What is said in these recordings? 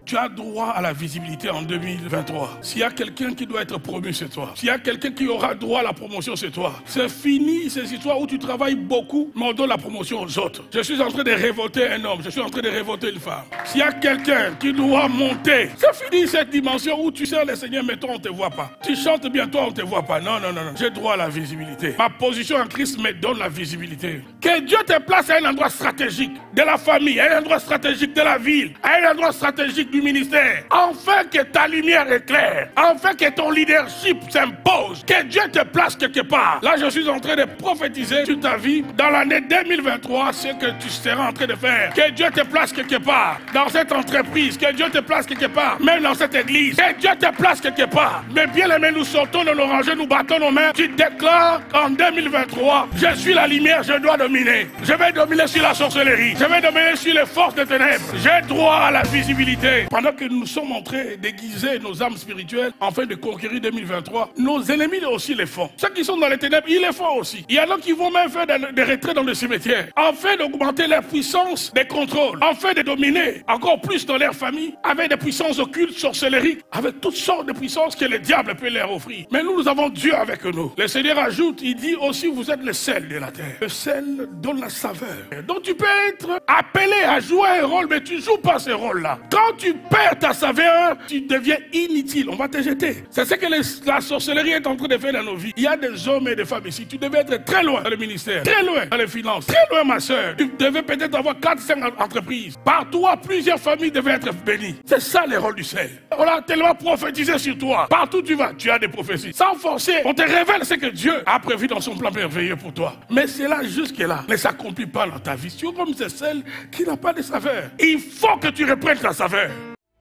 tu as droit à la visibilité en 2023. S'il y a quelqu'un qui doit être promu, c'est toi. S'il y a quelqu'un qui aura droit à la promotion, c'est toi. C'est fini ces histoires où tu travailles beaucoup, mais on donne la promotion aux autres. Je suis en train de révolter un homme, je suis en train de révolter une femme. S'il y a quelqu'un qui doit monter, c'est fini cette dimension où tu sers le Seigneur, mais toi on ne te voit pas. Tu chantes bien, toi on ne te voit pas. Non, non, non, non. J'ai droit à la visibilité. Ma position en Christ me donne la visibilité. Que Dieu te place à un endroit stratégique de la famille, à un endroit stratégique de la ville, à un endroit stratégique du ministère. Enfin que ta lumière éclaire. Enfin que ton leadership s'impose. Que Dieu te place quelque part. Là, je suis en train de prophétiser sur ta vie dans l'année 2023 ce que tu seras en train de faire. Que Dieu te place quelque part dans cette entreprise. Que Dieu te place quelque part, même dans cette église. Que Dieu te place quelque part. Mais bien aimé, nous sortons de nos rangées, nous battons nos mains. Tu déclares qu'en 2023, je suis la lumière, je dois dominer. Je vais dominer sur la sorcellerie. Je vais dominer sur les forces des ténèbres. J'ai droit à la visibilité. Pendant que nous sommes en train d'aiguiser nos âmes spirituelles afin de conquérir 2023, nos ennemis aussi les font. Ceux qui sont dans les ténèbres, ils les font aussi. Il y en a qui vont même faire des retraits dans le cimetière afin d'augmenter leur puissance de contrôle, afin de dominer encore plus dans leur famille avec des puissances occultes, sorcellerie, avec toutes sortes de puissances que le diable peut leur offrir. Mais nous avons Dieu avec nous. Le Seigneur ajoute, il dit aussi, vous êtes le sel de la terre. Le sel donne la saveur. Donc tu peux être appelé à jouer un rôle, mais tu ne joues pas ce rôle-là. Quand tu perds ta saveur, tu deviens inutile. On va te jeter. C'est ce que la sorcellerie est en train de faire dans nos vies. Il y a des hommes et des femmes ici. Tu devais être très loin dans le ministère, très loin dans les finances, très loin ma soeur. Tu devais peut-être avoir 4-5 entreprises. Par toi, plusieurs familles devaient être bénies. C'est ça le rôle du sel. On a tellement prophétisé sur toi. Partout où tu vas, tu as des prophéties. Sans forcer, on te révèle ce que Dieu a prévu dans son plan merveilleux pour toi. Mais c'est là, jusque-là, ne s'accomplit pas dans ta vie. Tu es comme c'est celle qui n'a pas de saveur. Il faut que tu reprennes ta saveur.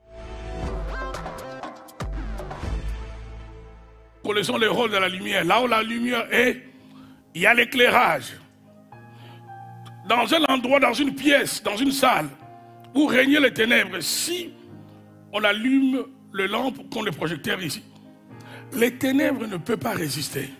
Connaissons le rôle de la lumière. Là où la lumière est, il y a l'éclairage. Dans un endroit, dans une pièce, dans une salle, où régnent les ténèbres, si on allume le lampe comme le projecteur ici, les ténèbres ne peuvent pas résister.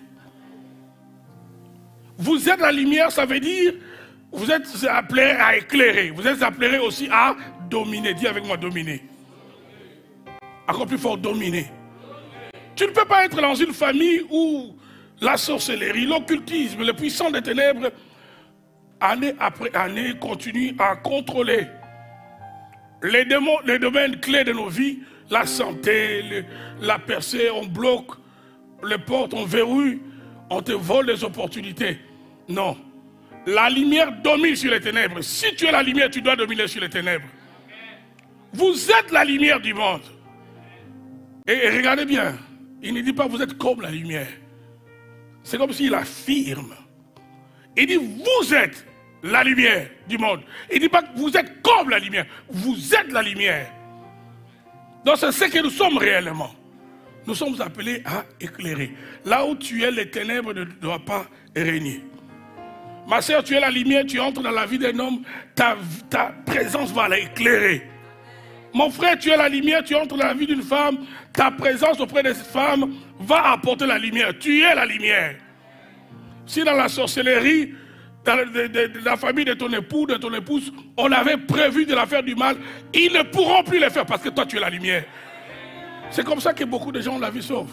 Vous êtes la lumière, ça veut dire, vous êtes appelé à éclairer. Vous êtes appelé aussi à dominer. Dis avec moi, dominer. Encore plus fort, dominer. Tu ne peux pas être dans une famille où la sorcellerie, l'occultisme, le puissant des ténèbres, année après année, continuent à contrôler les domaines clés de nos vies, la santé, la percée, on bloque les portes, on verrouille, on te vole les opportunités. Non. La lumière domine sur les ténèbres. Si tu es la lumière, tu dois dominer sur les ténèbres. Vous êtes la lumière du monde. Et regardez bien, il ne dit pas vous êtes comme la lumière. C'est comme s'il affirme. Il dit vous êtes la lumière du monde. Il ne dit pas que vous êtes comme la lumière. Vous êtes la lumière. Donc c'est ce que nous sommes réellement. Nous sommes appelés à éclairer. Là où tu es, les ténèbres ne doivent pas régner. Ma soeur, tu es la lumière, tu entres dans la vie d'un homme, ta présence va l'éclairer. Mon frère, tu es la lumière, tu entres dans la vie d'une femme, ta présence auprès de cette femme va apporter la lumière. Tu es la lumière. Si dans la sorcellerie, dans la famille de ton époux, de ton épouse, on avait prévu de la faire du mal, ils ne pourront plus le faire parce que toi tu es la lumière. C'est comme ça que beaucoup de gens ont la vie sauve.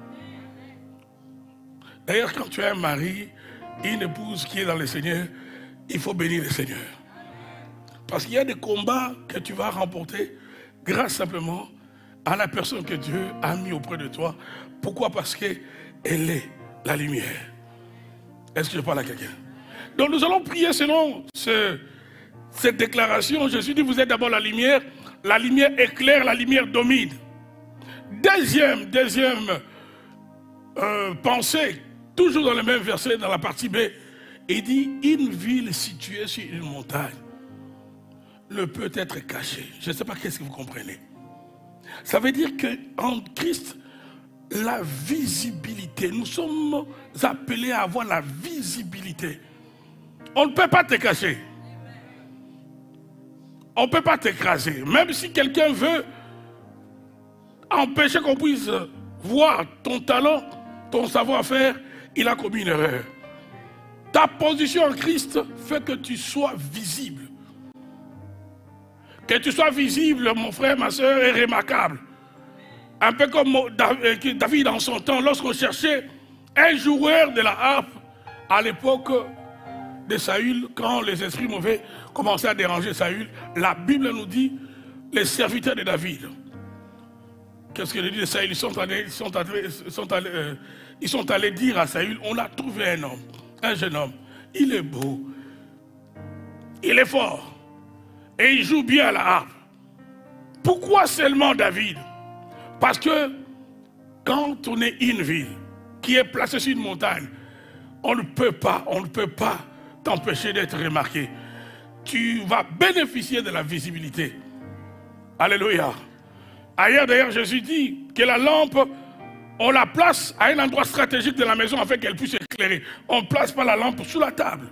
D'ailleurs, quand tu as un mari, une épouse qui est dans le Seigneur, il faut bénir le Seigneur. Parce qu'il y a des combats que tu vas remporter grâce simplement à la personne que Dieu a mis auprès de toi. Pourquoi? Parce qu'elle est la lumière. Est-ce que je parle à quelqu'un? Donc nous allons prier selon cette déclaration. Jésus dit, vous êtes d'abord la lumière éclaire, la lumière domine. Deuxième pensée, toujours dans le même verset, dans la partie B, il dit, une ville située sur une montagne ne peut être cachée. Je ne sais pas qu'est-ce que vous comprenez. Ça veut dire qu'en Christ, la visibilité, nous sommes appelés à avoir la visibilité. On ne peut pas te cacher. On ne peut pas t'écraser. Même si quelqu'un veut empêcher qu'on puisse voir ton talent, ton savoir-faire, il a commis une erreur. Ta position en Christ fait que tu sois visible. Que tu sois visible, mon frère, ma soeur, est remarquable. Un peu comme David en son temps, lorsqu'on cherchait un joueur de la harpe à l'époque de Saül, quand les esprits mauvais commençaient à déranger Saül, la Bible nous dit, les serviteurs de David. Qu'est-ce que dit de Saül? Ils sont allés dire à Saül, on a trouvé un homme, un jeune homme. Il est beau, il est fort, et il joue bien à la harpe. Pourquoi seulement David? Parce que quand on est une ville qui est placée sur une montagne, on ne peut pas t'empêcher d'être remarqué. Tu vas bénéficier de la visibilité. Alléluia. Ailleurs d'ailleurs, Jésus dit que la lampe, on la place à un endroit stratégique de la maison afin qu'elle puisse éclairer. On ne place pas la lampe sous la table.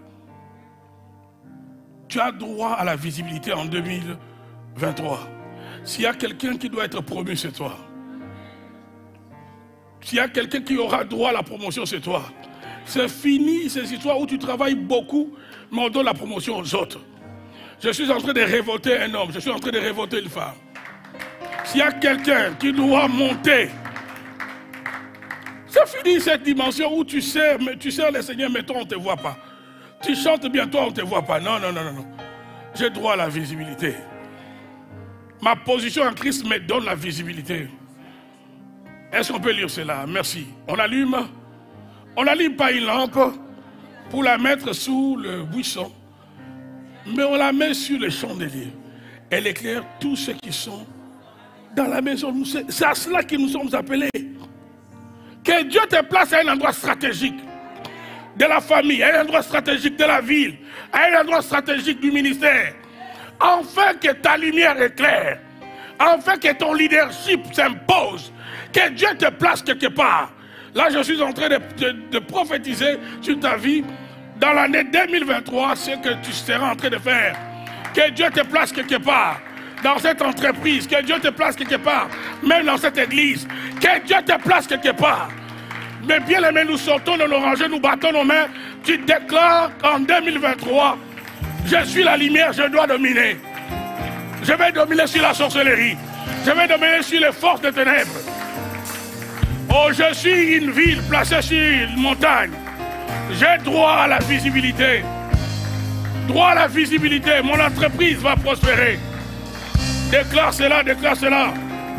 Tu as droit à la visibilité en 2023. S'il y a quelqu'un qui doit être promu, c'est toi. S'il y a quelqu'un qui aura droit à la promotion, c'est toi. C'est fini ces histoires où tu travailles beaucoup, mais on donne la promotion aux autres. Je suis en train de révolter un homme, je suis en train de révolter une femme. S'il y a quelqu'un qui doit monter, c'est fini cette dimension où tu sers le Seigneur, mais toi on ne te voit pas. Tu chantes bien, toi on ne te voit pas. Non, non, non, non, non. J'ai droit à la visibilité. Ma position en Christ me donne la visibilité. Est-ce qu'on peut lire cela? Merci. On allume. On n'allume pas une lampe pour la mettre sous le buisson, mais on la met sur le chandelier. Elle éclaire tous ceux qui sont dans la maison. C'est à cela que nous sommes appelés. Que Dieu te place à un endroit stratégique de la famille, à un endroit stratégique de la ville, à un endroit stratégique du ministère, afin que ta lumière éclaire, afin que ton leadership s'impose, que Dieu te place quelque part. Là, je suis en train de prophétiser sur ta vie dans l'année 2023, ce que tu seras en train de faire. Que Dieu te place quelque part dans cette entreprise, que Dieu te place quelque part, même dans cette église, que Dieu te place quelque part. Mais bien aimé, nous sortons de nos rangées, nous battons nos mains, tu déclares qu'en 2023, je suis la lumière, je dois dominer. Je vais dominer sur la sorcellerie, je vais dominer sur les forces des ténèbres. Oh, je suis une ville placée sur une montagne. J'ai droit à la visibilité. Droit à la visibilité. Mon entreprise va prospérer. Déclare cela, déclare cela.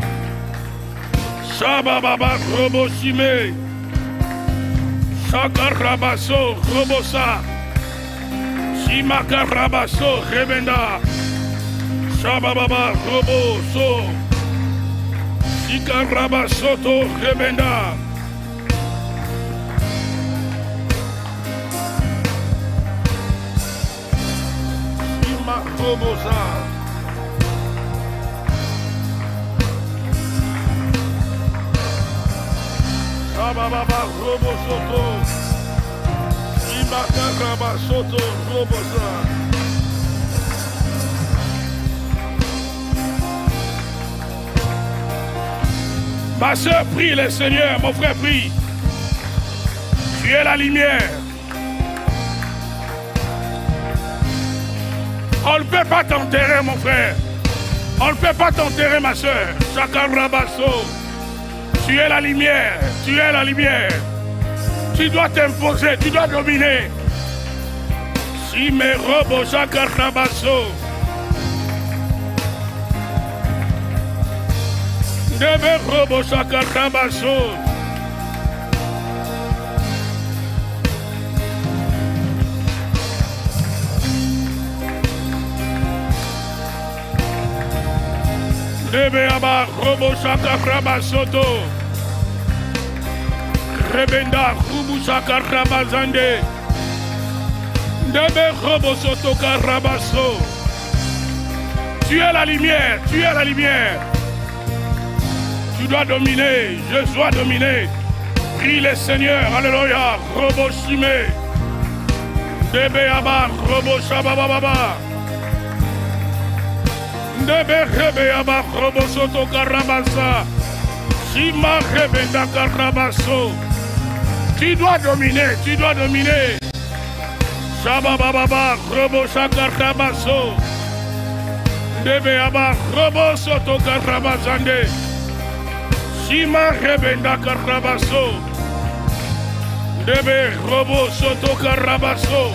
Shabababa, Roboshime. Shakarabaso, Robosa. Shimakarabaso, Rebenda. Shabababa, Roboso. Shikarabasoto, Rebenda. Shimakobosa. Shabababa, Robosoto. Shimakarabasoto, Robosa. Ma soeur, prie le Seigneur, mon frère, prie. Tu es la lumière. On ne peut pas t'enterrer, mon frère. On ne peut pas t'enterrer, ma soeur. Chakarabaso. Tu es la lumière. Tu es la lumière. Tu dois t'imposer, tu dois dominer. Shimerobo Chakarabaso. Debe robo Chakarabaso. Debe aba robo Chakarabasoto. Rebenda rubu Chakarabazande. Debe robo Soto Karabaso. Tu es la lumière, tu es la lumière. Tu dois dominer, je dois dominer. Prie le Seigneur, alléluia. Robo Shime. Debe aba robo Shabababa. Debe rebe aba robo Soto Karabasa. Shima rebenda Karabaso. Tu dois dominer, tu dois dominer. Shabababa robo Shakarabaso. Debe aba robo soto karabazande. Shima rebenda karabaso. Debe robo soto karabaso.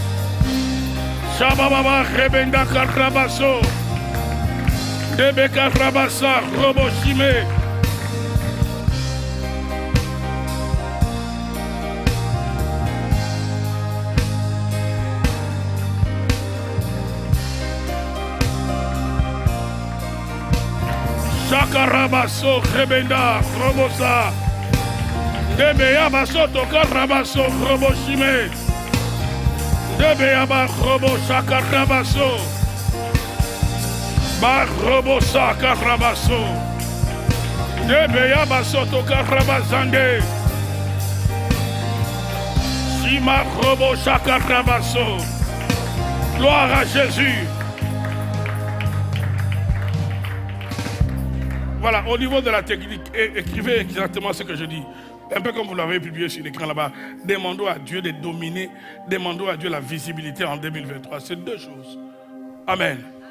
Shababa rebenda karabaso. Debe karabasa robo shime. Shakarabaso rebenda robosa. Debe yabaso tokarabaso robo shime. Debe yaba robo shakarabaso. Ba robo shakarabaso. Debe yabaso tokarabazande. Shima robo shakarabaso. Gloire à Jésus. Voilà, au niveau de la technique, écrivez exactement ce que je dis. Un peu comme vous l'avez publié sur l'écran là-bas. Demandons à Dieu de dominer, demandons à Dieu la visibilité en 2023. C'est deux choses. Amen.